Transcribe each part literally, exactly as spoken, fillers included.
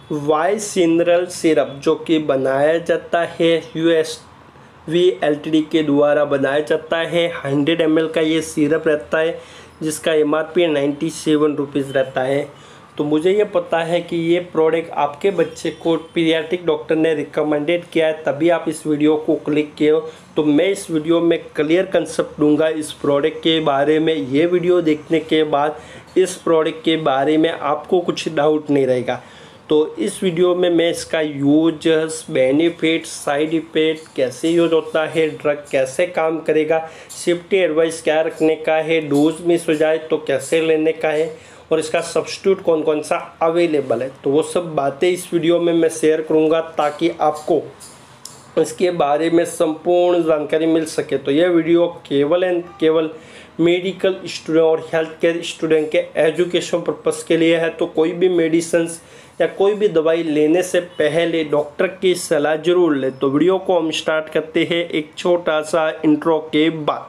Y सिनरल syrup जो कि बनाया जाता है U S V L T D के द्वारा बनाया जाता है। हंड्रेड एम एल का ये सिरप रहता है जिसका M R P ninety seven rupees रहता है। तो मुझे ये पता है कि ये प्रोडक्ट आपके बच्चे को पीडियाट्रिक डॉक्टर ने रिकमेंडेड किया है, तभी आप इस वीडियो को क्लिक किए हो। तो मैं इस वीडियो में क्लियर कंसेप्ट दूंगा इस प्रोडक्ट के बारे में। ये वीडियो देखने के बाद इस प्रोडक्ट के बारे में आपको कुछ डाउट नहीं रहेगा। तो इस वीडियो में मैं इसका यूजर्स, बेनिफिट, साइड इफेक्ट, कैसे यूज होता है, ड्रग कैसे काम करेगा, सेफ्टी एडवाइस क्या रखने का है, डोज मिस हो जाए तो कैसे लेने का है और इसका सब्स्टिट्यूट कौन कौन सा अवेलेबल है, तो वो सब बातें इस वीडियो में मैं शेयर करूँगा ताकि आपको इसके बारे में संपूर्ण जानकारी मिल सके। तो यह वीडियो केवल एंड केवल मेडिकल स्टूडेंट और हेल्थ केयर स्टूडेंट के एजुकेशन पर्पस के लिए है। तो कोई भी मेडिसिन या कोई भी दवाई लेने से पहले डॉक्टर की सलाह जरूर ले। तो वीडियो को हम स्टार्ट करते हैं एक छोटा सा इंट्रो के बाद।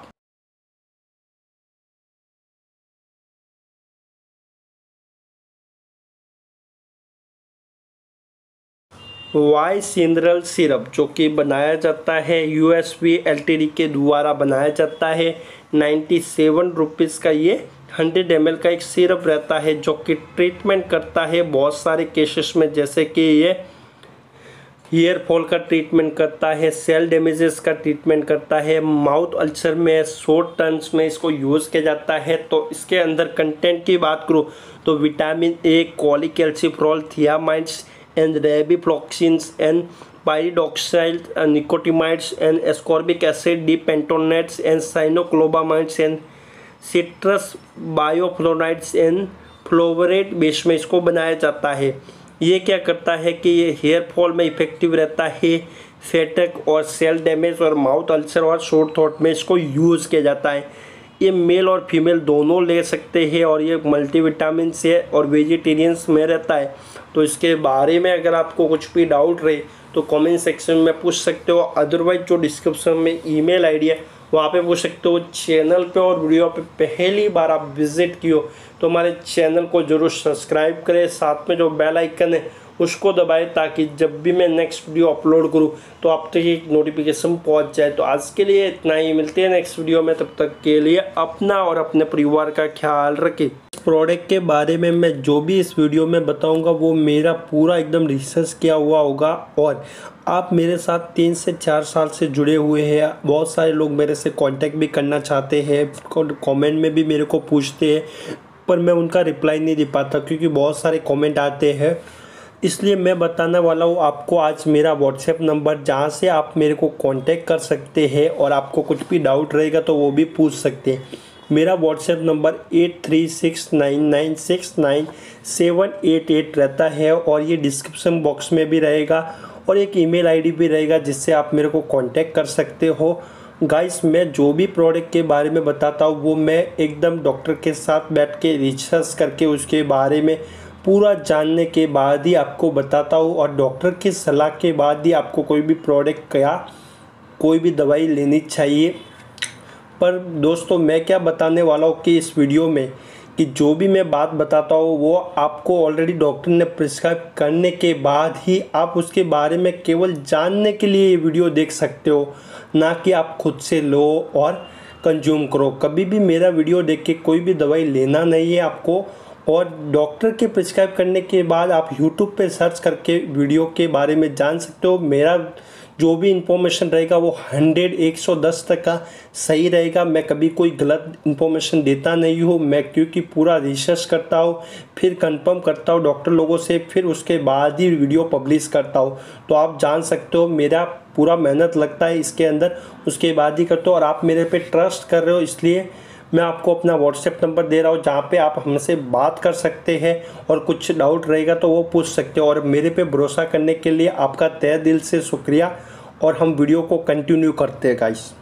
वाई सिनरल सिरप जो कि बनाया जाता है U S V L T D के द्वारा बनाया जाता है। नाइन्टी सेवन रुपीज़ का ये हंड्रेड एम एल का एक सिरप रहता है जो कि ट्रीटमेंट करता है बहुत सारे केसेस में, जैसे कि ये ईयर फॉल का ट्रीटमेंट करता है, सेल डैमेजेस का ट्रीटमेंट करता है, माउथ अल्सर में, शॉर्ट टर्म्स में इसको यूज़ किया जाता है। तो इसके अंदर कंटेंट की बात करूँ तो vitamin A, cholecalciferol, thiamides and riboflavins and pyridoxal and nicotinamides and ascorbic acid, dipentanoates and cyanocobalaminates and citrus bioflavonoids and फ्लोवरेट बेस में इसको बनाया जाता है। ये क्या करता है कि ये हेयर फॉल में इफेक्टिव रहता है, फैटक और सेल डैमेज और माउथ अल्सर और शॉर्ट थ्रोट में इसको यूज़ किया जाता है। ये मेल और फीमेल दोनों ले सकते हैं और ये मल्टीविटामिन से और वेजिटेरियंस में रहता है। तो इसके बारे में अगर आपको कुछ भी डाउट रहे तो कमेंट सेक्शन में पूछ सकते हो, अदरवाइज जो डिस्क्रिप्शन में ईमेल आईडी है वहाँ पे पूछ सकते हो। चैनल पे और वीडियो पे पहली बार आप विजिट किए हो तो हमारे चैनल को ज़रूर सब्सक्राइब करें, साथ में जो बेल आइकन है उसको दबाएं ताकि जब भी मैं नेक्स्ट वीडियो अपलोड करूं तो आप तक एक नोटिफिकेशन पहुंच जाए। तो आज के लिए इतना ही, मिलते हैं नेक्स्ट वीडियो में, तब तक के लिए अपना और अपने परिवार का ख्याल रखें। प्रोडक्ट के बारे में मैं जो भी इस वीडियो में बताऊंगा वो मेरा पूरा एकदम रिसर्च किया हुआ होगा और आप मेरे साथ तीन से चार साल से जुड़े हुए हैं। बहुत सारे लोग मेरे से कांटेक्ट भी करना चाहते हैं, कमेंट में भी मेरे को पूछते हैं, पर मैं उनका रिप्लाई नहीं दे पाता क्योंकि बहुत सारे कमेंट आते हैं। इसलिए मैं बताने वाला हूँ आपको आज मेरा व्हाट्सएप नंबर, जहाँ से आप मेरे को कांटेक्ट कर सकते हैं और आपको कुछ भी डाउट रहेगा तो वो भी पूछ सकते हैं। मेरा WhatsApp number eight three six nine nine six nine seven eight eight रहता है और ये डिस्क्रिप्शन बॉक्स में भी रहेगा और एक ईमेल आईडी भी रहेगा जिससे आप मेरे को कांटेक्ट कर सकते हो। गाइस, मैं जो भी प्रोडक्ट के बारे में बताता हूँ वो मैं एकदम डॉक्टर के साथ बैठ के रिसर्च करके उसके बारे में पूरा जानने के बाद ही आपको बताता हूँ और डॉक्टर की सलाह के बाद ही आपको कोई भी प्रोडक्ट या कोई भी दवाई लेनी चाहिए। पर दोस्तों, मैं क्या बताने वाला हूँ कि इस वीडियो में कि जो भी मैं बात बताता हूँ वो आपको ऑलरेडी डॉक्टर ने प्रिस्क्राइब करने के बाद ही आप उसके बारे में केवल जानने के लिए ये वीडियो देख सकते हो, ना कि आप खुद से लो और कंज्यूम करो। कभी भी मेरा वीडियो देख के कोई भी दवाई लेना नहीं है आपको, और डॉक्टर के प्रिस्क्राइब करने के बाद आप यूट्यूब पे सर्च करके वीडियो के बारे में जान सकते हो। मेरा जो भी इंफॉर्मेशन रहेगा वो हंड्रेड एक सौ दस तक का सही रहेगा। मैं कभी कोई गलत इंफॉर्मेशन देता नहीं हूँ, मैं क्योंकि पूरा रिसर्च करता हूँ, फिर कंफर्म करता हूँ डॉक्टर लोगों से, फिर उसके बाद ही वीडियो पब्लिश करता हूँ। तो आप जान सकते हो मेरा पूरा मेहनत लगता है इसके अंदर, उसके बाद ही करता हूँ। और आप मेरे पे ट्रस्ट कर रहे हो इसलिए मैं आपको अपना व्हाट्सएप नंबर दे रहा हूँ जहाँ पे आप हमसे बात कर सकते हैं और कुछ डाउट रहेगा तो वो पूछ सकते हो। और मेरे पे भरोसा करने के लिए आपका तहे दिल से शुक्रिया और हम वीडियो को कंटिन्यू करते हैं गाइस।